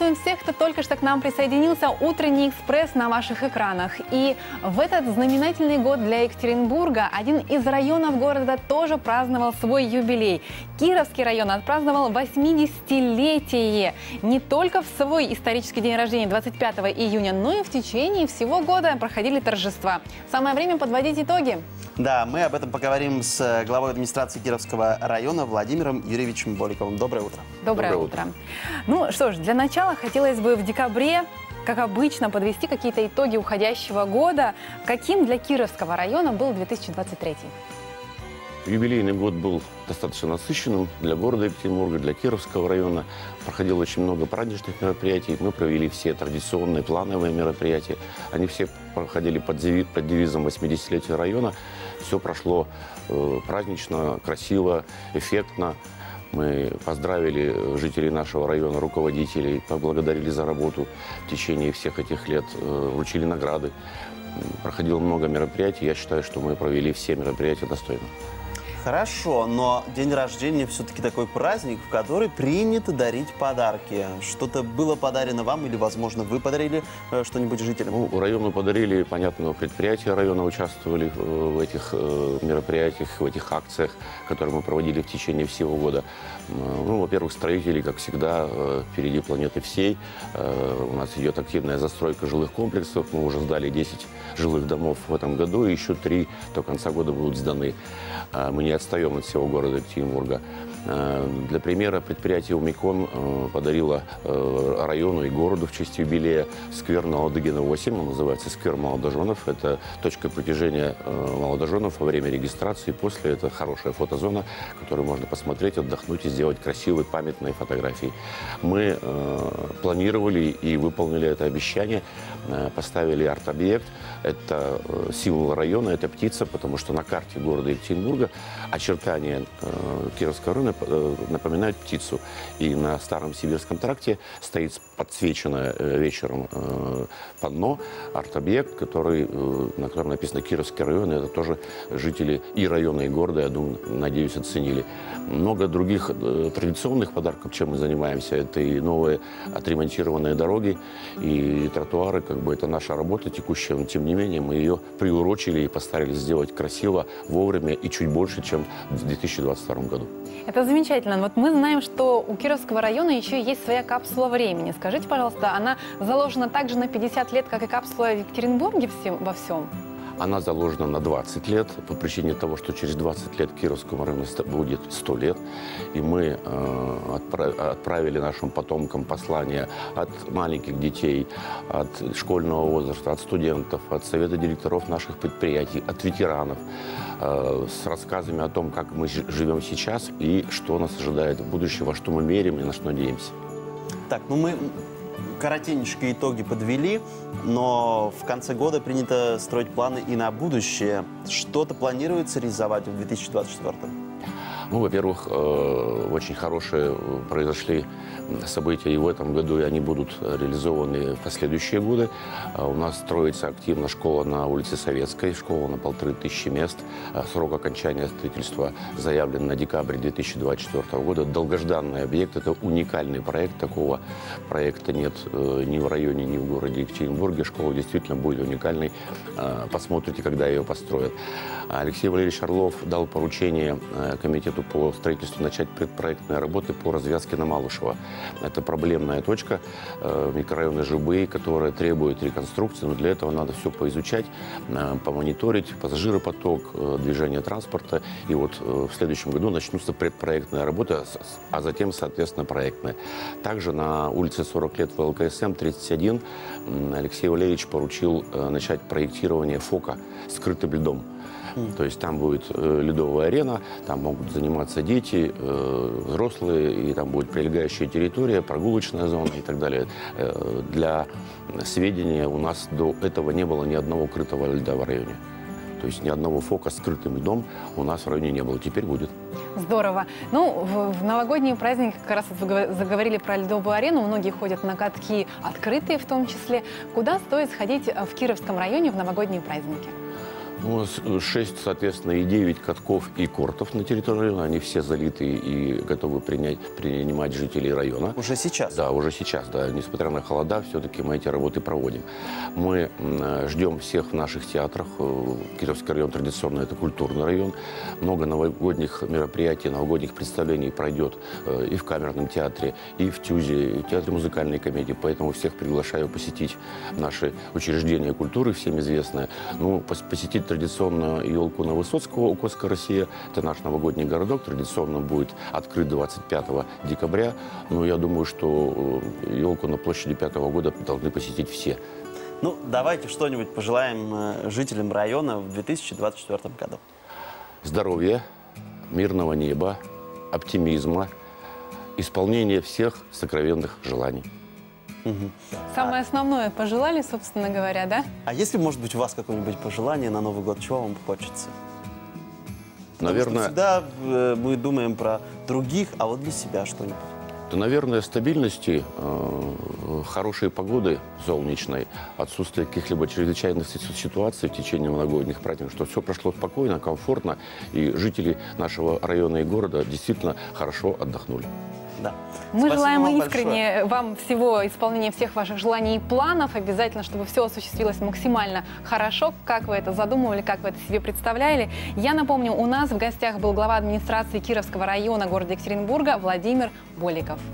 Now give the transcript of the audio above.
Приветствуем всех, кто только что к нам присоединился. Утренний экспресс на ваших экранах. И в этот знаменательный год для Екатеринбурга один из районов города тоже праздновал свой юбилей. Кировский район отпраздновал 80-летие. Не только в свой исторический день рождения 25 июня, но и в течение всего года проходили торжества. Самое время подводить итоги. Да, мы об этом поговорим с главой администрации Кировского района Владимиром Юрьевичем Боликовым. Доброе утро. Доброе утро. Ну что ж, для начала хотелось бы в декабре, как обычно, подвести какие-то итоги уходящего года. Каким для Кировского района был 2023? Юбилейный год был достаточно насыщенным для города Екатеринбурга, для Кировского района. Проходило очень много праздничных мероприятий. Мы провели все традиционные плановые мероприятия. Они все проходили под девизом 80-летия района. Все прошло празднично, красиво, эффектно. Мы поздравили жителей нашего района, руководителей, поблагодарили за работу в течение всех этих лет, вручили награды. Проходило много мероприятий. Я считаю, что мы провели все мероприятия достойно. Хорошо, но день рождения все-таки такой праздник, в который принято дарить подарки. Что-то было подарено вам или, возможно, вы подарили что-нибудь жителям? Ну, району подарили, понятно, предприятия района участвовали в этих мероприятиях, в этих акциях, которые мы проводили в течение всего года. Ну, во-первых, строители, как всегда, впереди планеты всей. У нас идет активная застройка жилых комплексов. Мы уже сдали 10 жилых домов в этом году, и еще 3 до конца года будут сданы. Мы не отстаем от всего города Екатеринбурга. Для примера, предприятие «Умикон» подарило району и городу в честь юбилея сквер на Ладыгина 8. Он называется «Сквер молодоженов». Это точка притяжения молодоженов во время регистрации. После это хорошая фотозона, которую можно посмотреть, отдохнуть и сделать красивые памятные фотографии. Мы планировали и выполнили это обещание. Поставили арт-объект. Это символ района, это птица, потому что на карте города Екатеринбурга очертания Кировского района напоминают птицу. И на Старом Сибирском тракте стоит подсвеченное вечером панно, арт-объект, на котором написано «Кировский район». И это тоже жители и района, и города, я думаю, надеюсь, оценили. Много других традиционных подарков, чем мы занимаемся. Это и новые отремонтированные дороги, и тротуары. Как бы это наша работа текущая, но тем не менее мы ее приурочили и постарались сделать красиво, вовремя и чуть больше, чем в 2022 году. Это замечательно. Вот мы знаем, что у Кировского района еще есть своя капсула времени. Скажите, пожалуйста, она заложена также на 50 лет, как и капсула в Екатеринбурге во всем? Она заложена на 20 лет по причине того, что через 20 лет Кировскому району будет 100 лет. И мы отправили нашим потомкам послание от маленьких детей, от школьного возраста, от студентов, от совета директоров наших предприятий, от ветеранов, с рассказами о том, как мы живем сейчас и что нас ожидает в будущем, во что мы верим и на что надеемся. Так, ну мы коротенько итоги подвели, но в конце года принято строить планы и на будущее. Что-то планируется реализовать в 2024? Ну, во-первых, очень хорошие произошли события и в этом году, и они будут реализованы в последующие годы. У нас строится активно школа на улице Советской, школа на 1500 мест. Срок окончания строительства заявлен на декабрь 2024 года. Долгожданный объект, это уникальный проект. Такого проекта нет ни в районе, ни в городе Екатеринбурге. Школа действительно будет уникальной. Посмотрите, когда ее построят. Алексей Валерьевич Орлов дал поручение комитету по строительству начать предпроектные работы по развязке на Малышево. Это проблемная точка микрорайона Жибы, которая требует реконструкции, но для этого надо все поизучать, помониторить пассажиропоток, движение транспорта. И вот в следующем году начнутся предпроектные работы, а затем, соответственно, проектные. Также на улице 40 лет ВЛКСМ 31 Алексей Валерьевич поручил начать проектирование ФОКа скрытым льдом. То есть там будет ледовая арена, там могут заниматься дети, взрослые, и там будет прилегающая территория, прогулочная зона и так далее. Для сведения, у нас до этого не было ни одного крытого льда в районе. То есть ни одного ФОКа с скрытым льдом у нас в районе не было. Теперь будет. Здорово. Ну, в новогодние праздники, как раз вы заговорили про ледовую арену, многие ходят на катки открытые в том числе. Куда стоит сходить в Кировском районе в новогодние праздники? Ну, 6, соответственно, и 9 катков и кортов на территории района. Они все залиты и готовы принимать жителей района. Уже сейчас? Да, уже сейчас. Да. Несмотря на холода, все-таки мы эти работы проводим. Мы ждем всех в наших театрах. Кировский район традиционно это культурный район. Много новогодних мероприятий, новогодних представлений пройдет и в камерном театре, и в ТЮЗе, и в театре музыкальной комедии. Поэтому всех приглашаю посетить наши учреждения культуры, всем известное. Ну, посетить традиционно елку на Высоцкого у Коска Россия. Это наш новогодний городок. Традиционно будет открыт 25 декабря. Но я думаю, что елку на площади 5-го года должны посетить все. Ну, давайте что-нибудь пожелаем жителям района в 2024 году. Здоровья, мирного неба, оптимизма, исполнения всех сокровенных желаний. Самое основное пожелали, собственно говоря, да? А если, может быть, у вас какое-нибудь пожелание на Новый год, чего вам хочется? Наверное, всегда мы думаем про других, а вот для себя что-нибудь. Да, наверное, стабильности, хорошей погоды солнечной, отсутствие каких-либо чрезвычайных ситуаций в течение новогодних праздников, чтобы все прошло спокойно, комфортно, и жители нашего района и города действительно хорошо отдохнули. Да. Мы Спасибо желаем вам искренне большое. вам всего исполнения всех ваших желаний и планов. Обязательно, чтобы все осуществилось максимально хорошо, как вы это задумывали, как вы это себе представляли. Я напомню, у нас в гостях был глава администрации Кировского района города Екатеринбурга Владимир Боликов.